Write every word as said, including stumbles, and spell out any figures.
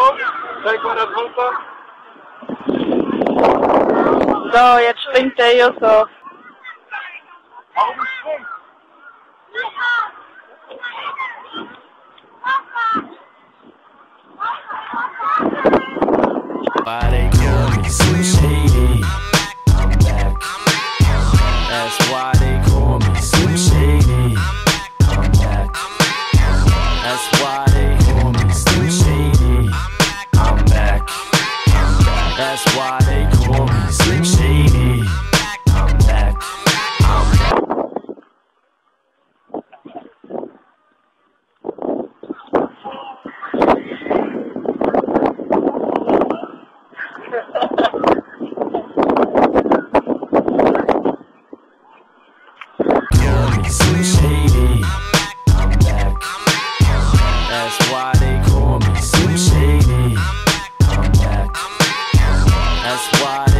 Zeig mal das runter. So, jetzt springt der Yusuf. Augen schwimmt. Why they call me Slim Shady? I'm back. That's why they call me Slim Shady. I'm back. That's why they call me Slim Shady. I'm back. That's why they call me Slim Shady. I'm back. I'm back. Slim Shady, I'm back. That's why they call me Slim Shady. I'm back. That's why.